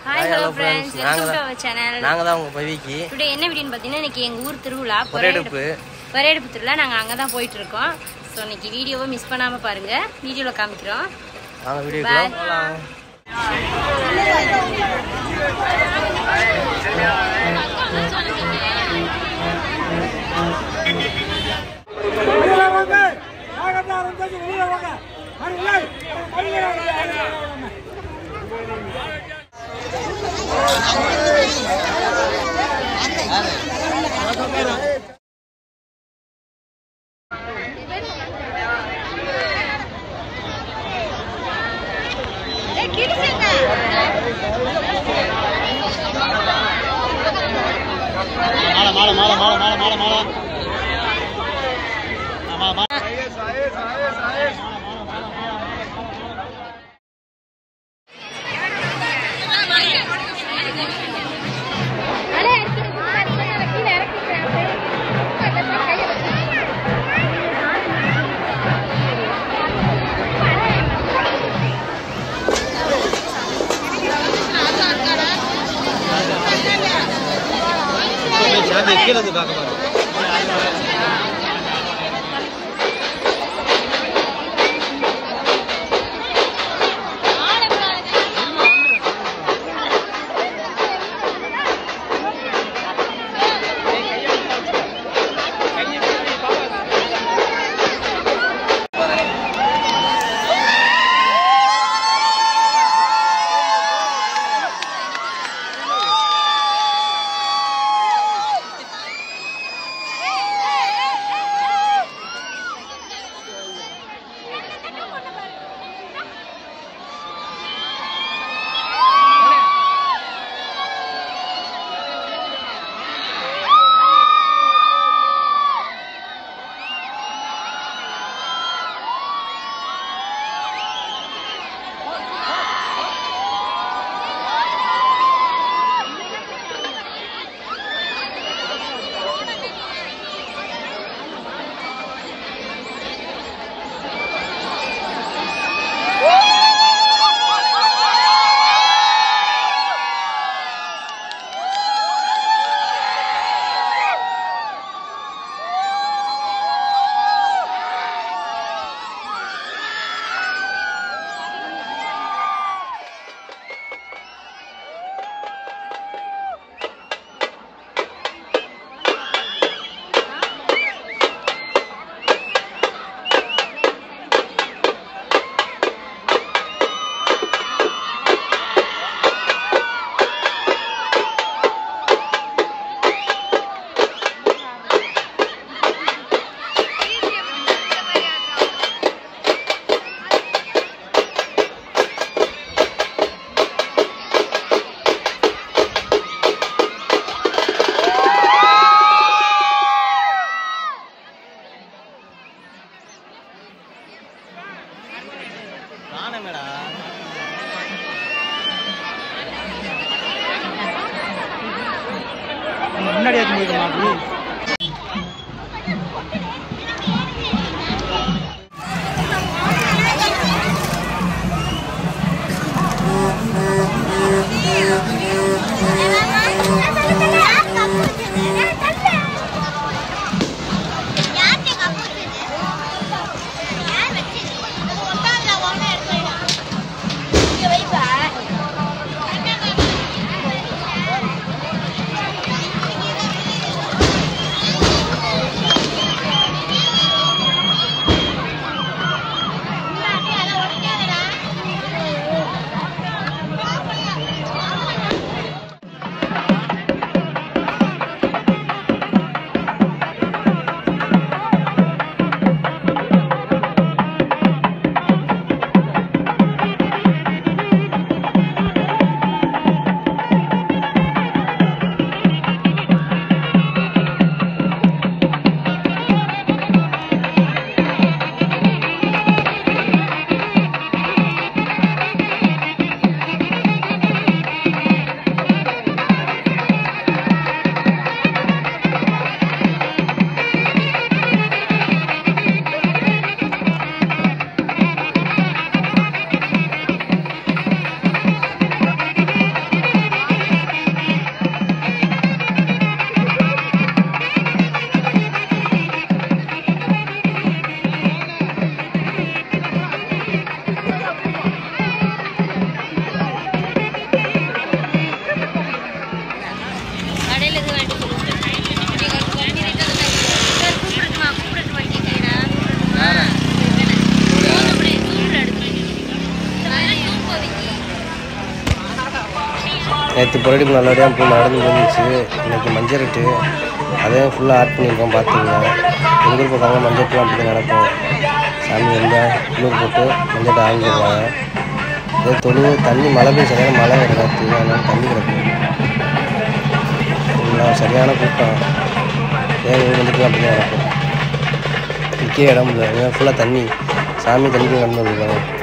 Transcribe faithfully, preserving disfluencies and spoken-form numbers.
Hi hello friends, welcome to our channel. நாங்க தான் உங்க பவிக்கு. Today என்ன வீடியோன்னு பாத்தீங்கன்னா இன்னைக்கு எங்க ஊர் திருவிழா பரேடுப்பு. பரேடுப்பு திருவிழா நாங்க அங்க தான் போயிட்டு இருக்கோம். சோ இன்னைக்கு வீடியோவை மிஸ் பண்ணாம பாருங்க. வீடியோல காமிக்கிறோம். வாங்க வீடியோக்குள்ள போலாம். Mala, mala, mala, mala, mala, mala. Mala, mala. Ahí, ahí, ahí, ahí. Kira tu bagus bagus. முன்னாடி ஆச்சு போயிடுமா அப்படி நேற்று புரடிப்பு நல்லபடியாக போய் நடந்து முடிஞ்சிச்சு. இன்றைக்கி மஞ்சள் ரேட்டு அதையும் ஃபுல்லாக ஆட் பண்ணியிருக்கோம். பார்த்துங்க எங்கள் ஊர் பக்கம் மஞ்சள் அப்படி நடக்கும். சாமி வந்தால் குளிர் போட்டு மஞ்சள் ஆங்கிடுவாங்க. இதே தொழு தண்ணி மழை பெய்ய சரியான மழை கிடக்காது. அதனால தண்ணி கிடக்கும். ஃபுல்லாக சரியான கூட்டம். ஏன் ஊர் வந்துட்டு அப்படி தான் நடக்கும். நிற்க இடம் இல்லை. ஃபுல்லாக தண்ணி சாமி தண்ணி நடந்து வந்துருக்காங்க.